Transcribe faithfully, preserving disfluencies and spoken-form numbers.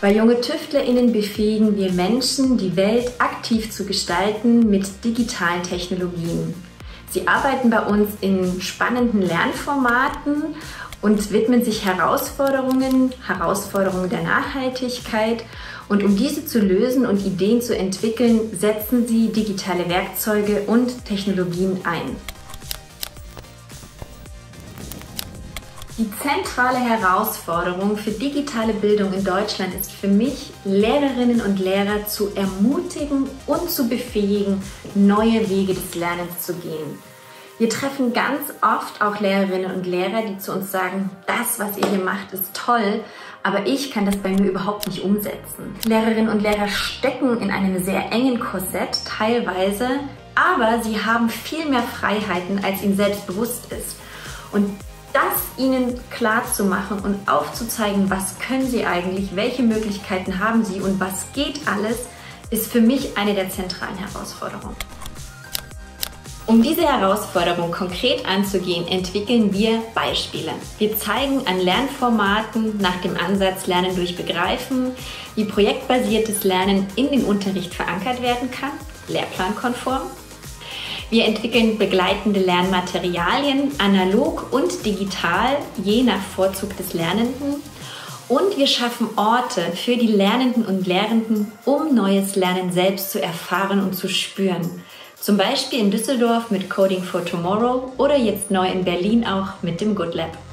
Bei Junge TüftlerInnen befähigen wir Menschen, die Welt aktiv zu gestalten mit digitalen Technologien. Sie arbeiten bei uns in spannenden Lernformaten und widmen sich Herausforderungen, Herausforderungen der Nachhaltigkeit. Und um diese zu lösen und Ideen zu entwickeln, setzen sie digitale Werkzeuge und Technologien ein. Die zentrale Herausforderung für digitale Bildung in Deutschland ist für mich, Lehrerinnen und Lehrer zu ermutigen und zu befähigen, neue Wege des Lernens zu gehen. Wir treffen ganz oft auch Lehrerinnen und Lehrer, die zu uns sagen, das, was ihr hier macht, ist toll, aber ich kann das bei mir überhaupt nicht umsetzen. Lehrerinnen und Lehrer stecken in einem sehr engen Korsett teilweise, aber sie haben viel mehr Freiheiten, als ihnen selbst bewusst ist. Und das ihnen klar zu machen und aufzuzeigen, was können sie eigentlich, welche Möglichkeiten haben sie und was geht alles, ist für mich eine der zentralen Herausforderungen. Um diese Herausforderung konkret anzugehen, entwickeln wir Beispiele. Wir zeigen an Lernformaten nach dem Ansatz Lernen durch Begreifen, wie projektbasiertes Lernen in den Unterricht verankert werden kann, lehrplankonform. Wir entwickeln begleitende Lernmaterialien, analog und digital, je nach Vorzug des Lernenden. Und wir schaffen Orte für die Lernenden und Lehrenden, um neues Lernen selbst zu erfahren und zu spüren. Zum Beispiel in Düsseldorf mit Coding for Tomorrow oder jetzt neu in Berlin auch mit dem Good Lab.